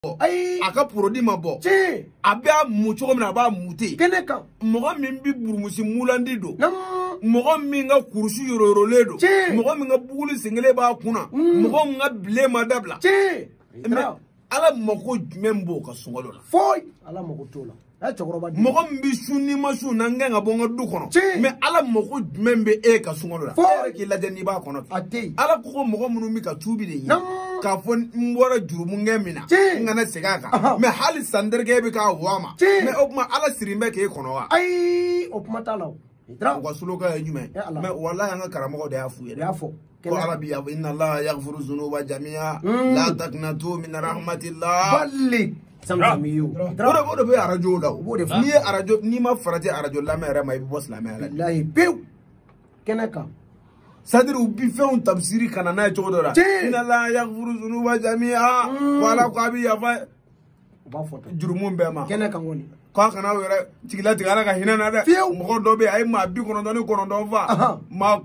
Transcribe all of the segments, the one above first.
aka produit ma bo abia mucho ko na ba muté keneka mogo min bi burmusi mulandi do mogo min nga kursu yororo ledo mogo min nga bugulu singele ba kuna mogo nga ble madabla ala moko jumembo ka songolo la foy ala moko tola mogo mbi sunni masu nanga nga bonga du kono mais ala moko jumembe e ka songolo la foy ki la jeni ba kono ala ko mogo munu mi ka tubi de ka fon mbora jurumu ngemina ngana segaka me hali sanderge be ka wama me opma ala sirimbe ke kono wa ai opma talaw idra wasuloka ya nyume me wallahi nga karamo de afu ya fo ko arabiya inna allaha yaghfiru dhunuba jami'a la taqnatu min rahmatillah balli samsamiyu bodo be arajo da ni arajo ni ma farati arajo la mere mai boss la mere wallahi pew kenaka sadiri ubi fɛnw tafsiri kana n'a ye cogo dɔ la inna allaha yaghfiru dhunuba jami'a wala ko abi yafa ba fɔta jurumun bɛɛ ma kɛnɛ kan kɔni ko kana yɛrɛ tigila tigɛ ala ka hinɛ na dɛ mɔgɔ dɔ bɛ a ye maa 99 fa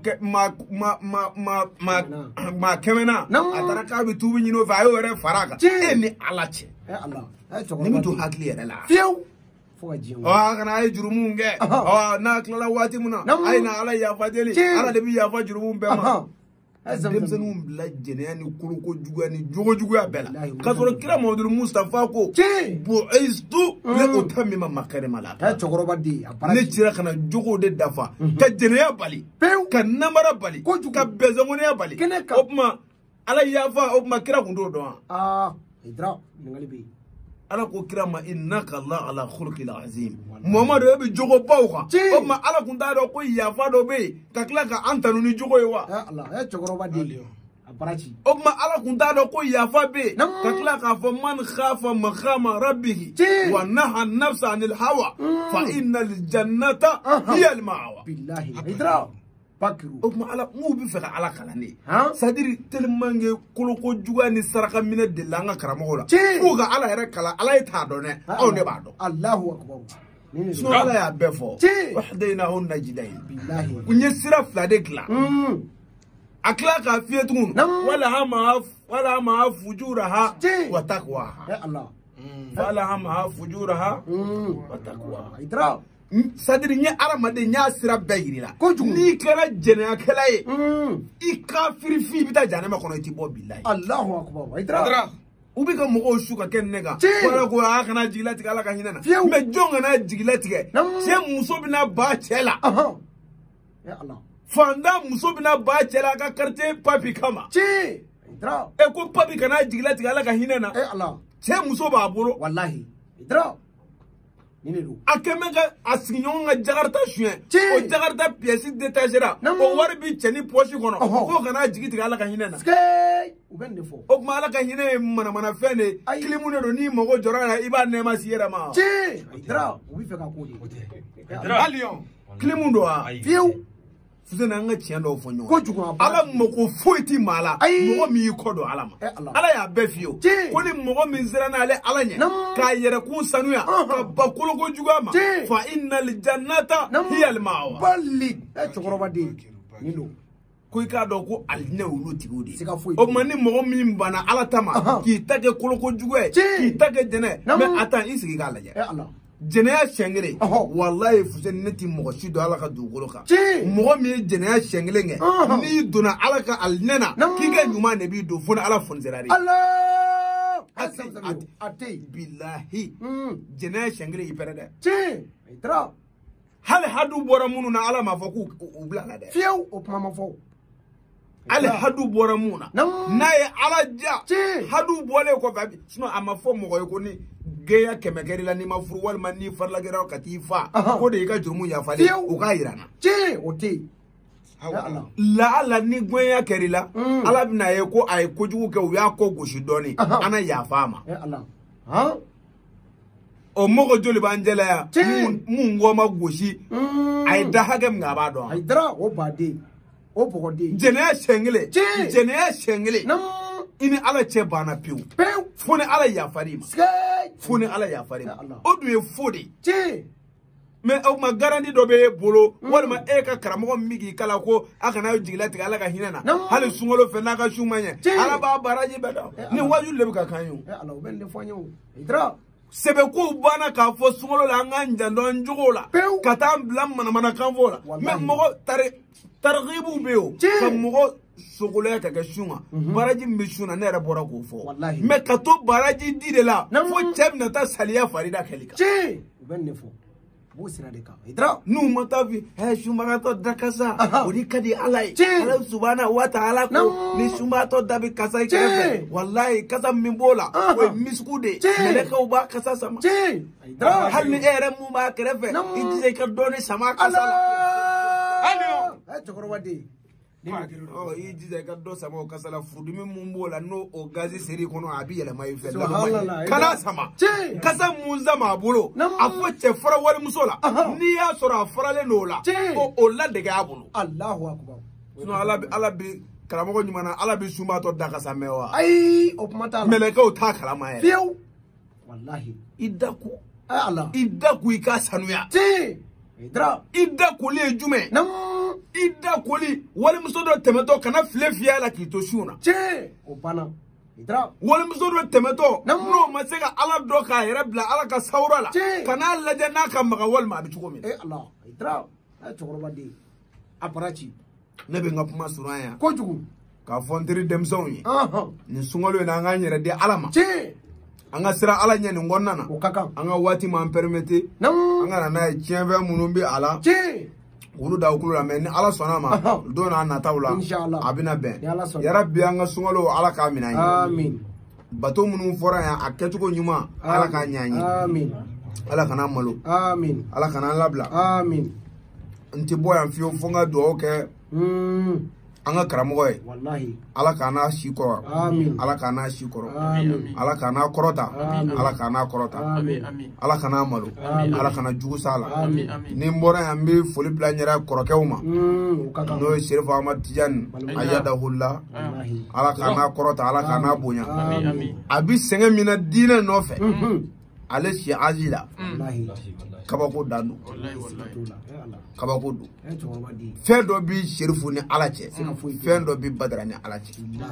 maa 100 na a taara k'a bɛ tuubi ɲini o fɛ a y'o yɛrɛ fara a kan e ni ala cɛ ni bɛ to hakili yɛrɛ la fiyewu kana ay jurumun ge na klala wati muna ay na ala yafa deli ala de bi yafa jurumun be ma demsenum bila jene ni kulko jugu ni jogo ya bela ka soro kira Muhammadu Mustafa ko bo aistu le otamima makare mala ta chogoroba di ne tira kana jogo de dafa ka jene ya bali ka namara bali ka bezongone ya bali opma ala yafa opma kira kundo do idra ngali bi ala ko kirama innaka Allah ala khulqil azim Muhammad be jogo bawka o ma ala kun da do ko yafa do be ka kila ka antanu ni jogo yewa Allah ya chogoroba di abarachi o ma ala kun da do ko yafa be ka kila ka fa man khafa maqama rabbih wa naha an-nafsa 'anil hawa fa innal jannata hiya al-ma'wa billahi idra Pakiru. O kuma ala mu bi fɛ ka ala kalane sadiri tellement que koloko juga ni saraka minɛ de la an ka karamɔgɔ la ko ka ala yɛrɛ kala ala ye t'a dɔn dɛ anw de b'a dɔn Allahu akbar so ala y'a bɛɛ fɔ wahdaynahu najdayn billahi kun ye sira fila de dilan a tila k'a fiyɛ tugun wala ma fujuraha wa taqwaha Allah wala ma fujuraha wa taqwaha idra sadiri nye aramade nya sira bayirila ni kala jenya kala ye I kafiri fi bita janema kono ti bo billahi Allahu akbar idra ubi ka mogo shuka ken nega wala ko akana jigila tiga ala ka hinana me jonga na jigila tiga se muso bina ba chela ya Allah fanda muso bina ba chela ka karte papi kama idra e ko papi kana jigila tiga ala ka hinana Allah se muso ba bolo wallahi idra akemeka asignonga jagarta chien o jagarta pièce détachera o wari bi ceni poche kono ko kana jigi tiga ala ka hinena u ben defo o ma ala ka hinene mana fene kilimune do ni mogo jorara iba nema siyera ma idra u bi fe ka ko di alion kilimundo a fiu fuzena nga tiendo fo nyo ala moko foiti mala mogo mi kodo ala ma ala ya befio ko ni mogo mi zirana ale ala nya ka yere ku sanuya ka bakolo ko jugama fa innal jannata hiya al ma'wa balli chokoroba de nilo ko ka do ko alne wulu tigodi o mani mogo mi mbana ala tama ki tage koloko jugwe ki tage jene me atan isigi ga laje Allah jɛnɛya sɛngere wallahi fusen ne ti mɔgɔ si don ala ka dugukolo kan mɔgɔ min ye jɛnɛya sɛngelen kɛ n'i donna ala ka alinɛna k'i ka ɲuman de b'i don fo ni ala fɔnisera de ate billahi jɛnɛya sɛngere y'i pɛrɛ dɛ hali hadu bɔra minnu na ala m'a fɔ k'u bila la dɛ fiyewu o kuma ma fɔ ale hadu bɔra mun na n'a ye ala ja hadu bɔlen kɔfɛ sinon a ma fɔ mɔgɔ ye ko ni geya kɛmɛkɛri la ni ma furu walima ni farla gɛrɛ ka t'i fa ko de i ka jurumu yafalen o k'a yirana o tɛ la ala ni gɔnya kɛri la ala bɛna ye ko a ye kojugu kɛ u y'a kɔ gosi dɔɔni ana yafa a ma o mɔgɔ joli b'an jɛlɛya mun kɔ ma gosi a ye da hakɛ min a b'a dɔn a dara o baden o bɔgɔden jɛnɛya sɛngele ini ala cɛ banna pewu fo ni ala yafari ma fo ni ala yafari ma o dun ye fo de mais o ma garanti do be bolo walma e ka karamo migi kala ko aka na jigila tiga ala ka hinana hali sungolo fe na ka shumanya ala ba baraji bedo ni waju le ka kanyo ala o ben le fonyo idra sebe ko bana ka fo sungolo la nganja don jugola kata blam mana kan vola mais mo targhibu beo ka mo sogolo ya ka shunga baraji mbishuna ne ra bora ko fo mais ka to baraji di de la fo chemna ta saliya farida khalika ben ne fo busira de ka idra nu matavi shumara to dakasa odi kadi alai ala subhana wa ta'ala ko ni shumara to dabi kasa kefe wallahi kasa mimbola o miskude ne ka uba kasa sama idra hal ni ere mu ma kefe idise ka doni sama kasa allo chokoro wadi oh idise ka do sama kasa la fudumi mumbola no o gazi seri kono abi yele mai fe kala sama kasa munzama bulo afo che fara wali musola ni ya sora farale no la o la de ga bulo Allahu akbar no ala bi karamo nyumana ala bi sumba to daka samewa ai o pumata meleka o ta kalama ya fiu wallahi idaku ala idaku ikasanuya idra idaku le jume idaku li wali musodo temeto kana flefia la kito shuna o pana idra wali musodo temeto no masega ala do ka yerabla ala ka saurala kana laje naka maga wal ma bi chuko mi Allah idra chokoro badi aparachi nebe ngapuma suraya ko jugu ka fontiri demson yi ni sungolo na nga nyere de alama anga sira ala nyani ngonnana o kaka anga wati ma permettre anga na tienve munumbi ala wulu da ukulu la men ni ala sona ma do na na tawla abina ben ya rabbi anga sungolo ala ka mina yi amin bato munu fora ya aketuko nyuma ala ka nyanyi amin ala kana malo amin ala kana labla amin nti boya fio fonga do ke anga karamo e wallahi ala kana shikoro amin ala kana shikoro amin ala kana korota ala kana korota amin ala kana malo ala kana jugu sala amin ni mbora yambe foli bla nyara korokewma no sherifa Ahmad Tijan ayadahulla ala kana korota ala kana bonya abi senga mina dina nofe ale shi azila wallahi kabako danu kabako du fendo bi sherifu ni alache fendo bi badra ni alache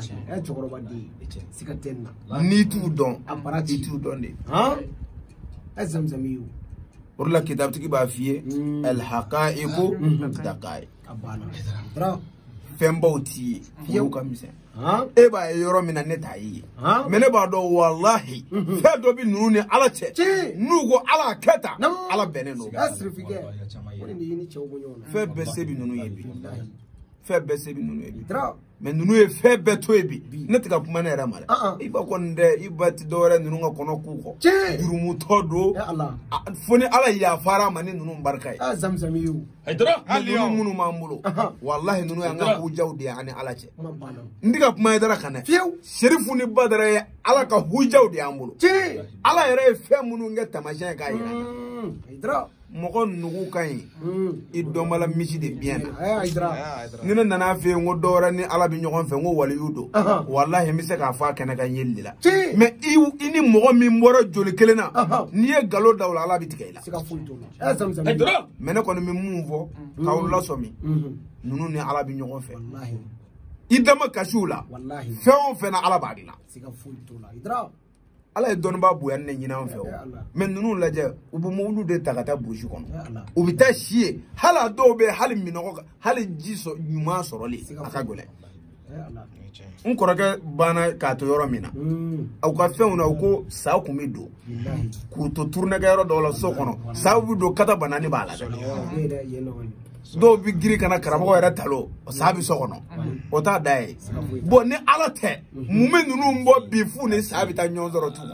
ni tu don aparati tu don de azamzamiyu urla kitab tiki ba fiye al haqa'iqu daqa'i abana bra fembo ti fu kamisa e ba yoro mina neta yi mene ba do wallahi fedo bi nunu ni alache nugo ala keta ala beneno asrifige woni ni chewo nyona fe bese bi nunu yebi fe bese bi nunu yebi mais nunu e fe beto ebi netika kuma na era mala iba konde ibati dore nunu nga kono kuko jurumu todo foni ala ya fara mani nunu barkai zamzamiyu haydra haliyo munu mamulo wallahi nunu nga hujawdi ani alache ndiga kuma dara kana sherifu ni badara ala ka hujawdi amulo ala ere fe munu nga tamasha ka ira haydra mogo nugu kai idomala misi de bien nina nana fe ngo dora ni ala bi nyogon fe ngo wali yudo wallahi mi se ka fa kana kan yellila mais ini mogo mi mboro joli kelena ni e galo dawla ala bi tikaila mena kono mi mumvo kawla somi nunu ni ala bi nyogon fe wallahi idama kashula wallahi fe on fe na ala badila sika fultola idra ala e don ba boyan ne nyina fe o men nunu laje ubu mulu de takata buju kono ubita shie hala do be hal minogo hal jiso nyuma soroli akagole nkoroke bana ka to yoro mina au ka fe una ko sa ku mido ku to tourner ga yoro do la so kono sa bu do kata banani bala do bi giri kana karamo era talo sabi so kono o ta dai bo ni ala te mu me nunu mbo bi fu ni sabi ta nyonzoro tu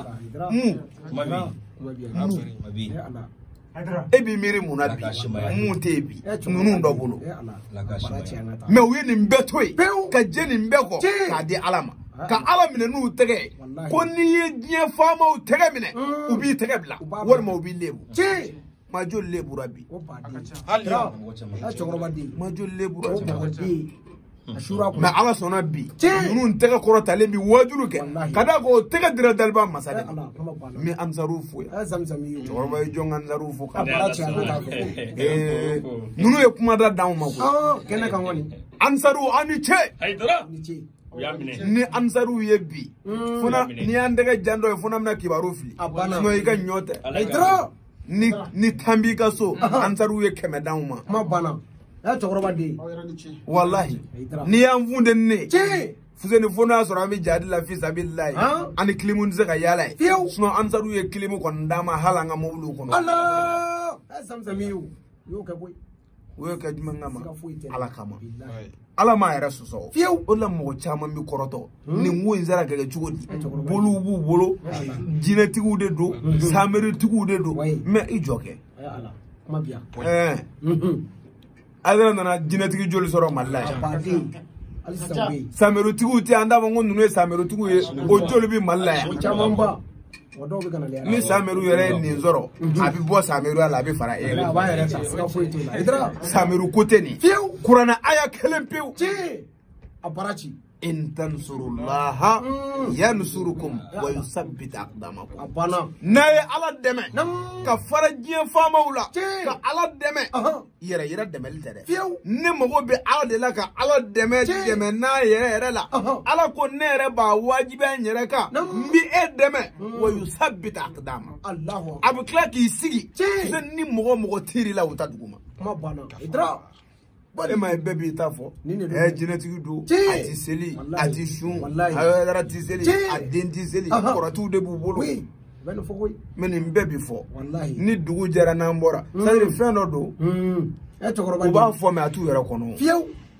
ebi miri munabi mu tebi nunu ndo bulu me wi ni mbetoi ka je ni mbeko ka di alama ka ala mine nu tege ko ni ye die fama u tege mine ubi tege bla wor mo ubi lebu majol lebu rabbi majol lebu rabbi mais ala sona bi nunu tega korotalen bi wajulu ke kada ko tega dira dalba masade mi ansaru fo ya chorba e jong ansaru fo ka nunu e kuma da dawo mako kene kan woni ansaru ani che haydara ni ansaru ye bi funa ni andega jando e funa mna kibaru fili no iga nyote haydara ni tambi ka so ansaru ye keme dawo ma bana ya chokoroba de wallahi ni yan funde ne fuseni fona soro ami jadi la fi sabilillahi ani klimu nze ka yala suno ansaru ye klimu kon dama halanga mobulu kono Allah samsamiyu yo ka boy wo ka jumanga ma ala kama ala ma yara suso o la mo chama mi koroto ni ngo nzara ga chugodi bolu bu bolo jinetigu de do samere tigu de do me ijoke ala kuma biya adana nana jinetigi joli soro malla samero tigu ti anda mo nunu samero tigu ye o joli bi malla chamamba wodo be kana le ni samero yere ni zoro abi bo samero ala bi fara e ba yere sa ska foito la idra samero kote ni qur'ana aya kelempew ci aparachi in tansurullaha yansurukum wa yuthabbit aqdamakum abana naye ala deme ka farajiye famawla ka ala deme yere deme litere ne mogo be ala de la ka ala deme na yere la ala ko ne yere ba wajibe nyere ka mbi e deme wa yuthabbit aqdama allah abu klaki sigi ni mogo tiri la uta duguma ma bana idra bale ma bebe itafo genetic do ati seli ati shun ayara ati seli adenti seli koratu de bubolo ben fo koy men bebe fo wallahi ni dugu jara na mbora c'est fendo do e to ba fo me atu yara kono fiew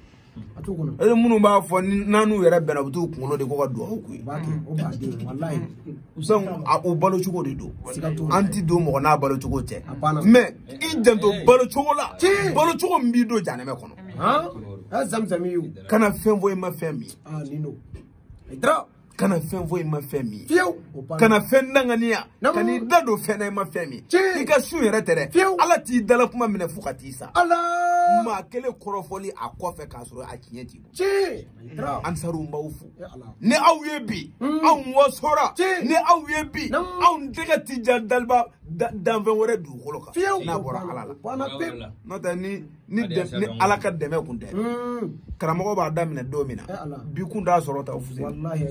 atu kono e munu ba fo nanu yara bena butu kuno de ko ka do ko ba ke o ba de wallahi usan o balo chugo de do anti do mo na balo chugo te mais i janto balo chugo la balo chugo mbi do jane me kono zamzamiyu kana fenvo e ma femi nino idra kana fenvo e ma femi fiew kana fendangania kani dado fena e ma femi ika su yere tere ala ti dala kuma mine fukati sa ala ma kele korofoli akofe kasoro akinyeti idra ansaru mbaufu ne awye bi aw wasora ne awye bi aw ndega ti dalba danve wore du holoka na bora ala bana nota ni ala ka deme kunde karamogo ba damine domina bi kunda sorota ofuze wallahi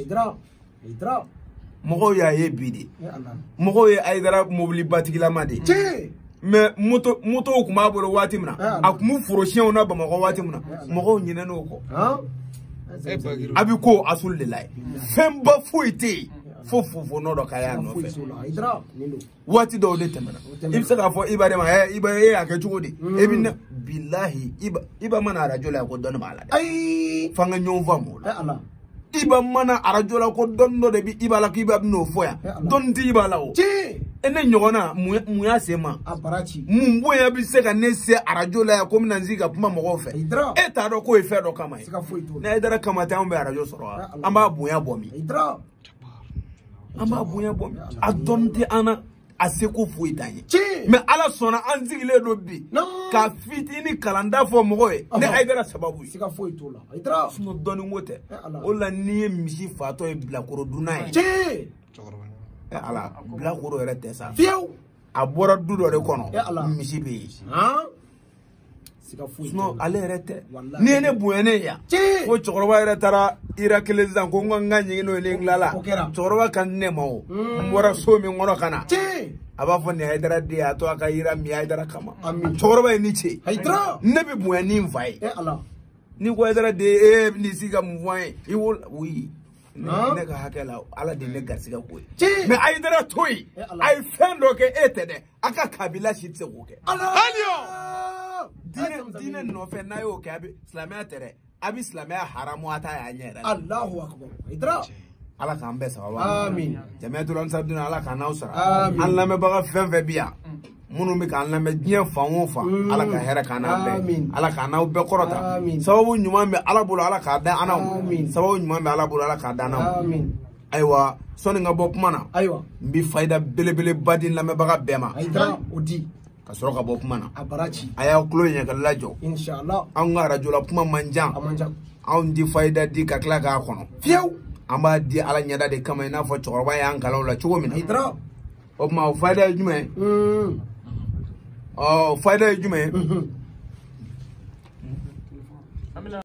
idra mogo ya ye bidi mogo ye aidara mobili batigila made mais moto kuma bolo wati mina akumu forochien na bamago wati mina mogo nyine no ko abi ko asul de lay femba fuite fofo no do kaya no fe wati do de temena ibsa ka fo ibare ma ibaye akachugodi ebina billahi iba mana rajola ko don mala ay fanga nyonva mo ala iba mana arajola ko don do de bi ibala ki iba no foya don ti ibala o ene nyogona muya sema aparachi mumbo ya bi se ka ne se arajola ya ko mina nzika puma mo fe e ta do ko e fe do kama na idara kama ta ambe arajo soro amba buya bomi amba buya bomi adonte ana aseko fuitanye mais ala sona anzigile do bi ka fitini kalanda fo mogo e ne aidara sababu sika fuitola idra suno doni wote ola ni misi fato e blakoro dunai ala blakoro ere tesa fiew abora dudo re kono misi be sika fuitola suno ale rete ni ene buene ya ko chokoroba ere tara ira kelezan ko nganyi no le nglala chokoroba kan ne mawo mbora so mi ngoro kana aba fo ne haidara de ato aka ira mi haidara kama chokoroba ni che haidara ne bi buene mfai ala ni ko haidara de ni siga mfai i will oui ne ka hakela ala de ne gasiga ko me haidara toy ai fendo ke etede aka kabila shitse ko ke alio dine no fe na yo ke abi islamia tere abi islamia haramu ata ya nyere Allahu akbar idra ala kan be sawa amin jamiatul ansar dun ala kan ausra Allah me baga fenfe biya munu mi kan lame dien fanwo fa ala ka hera kana be ala kana be korota sababu nyuma me ala bulu ala ka da ana sababu nyuma me ala bulu ala ka da na amin aywa soni nga bop mana aywa mbi fayda belebele badin lame baga bema idra odi kasoro ka bop mana abarachi aya kulo nya ka lajo inshallah an ga rajola kuma manjan anw di fayda di ka tila k'a kɔnɔ fiyewu an b'a di ala ɲɛda de kama i n'a fɔ cɛkɔrɔba y'an kalan o la cogo min na i dara o tuma o fayda ye jumɛn ye fayda ye jumɛn ye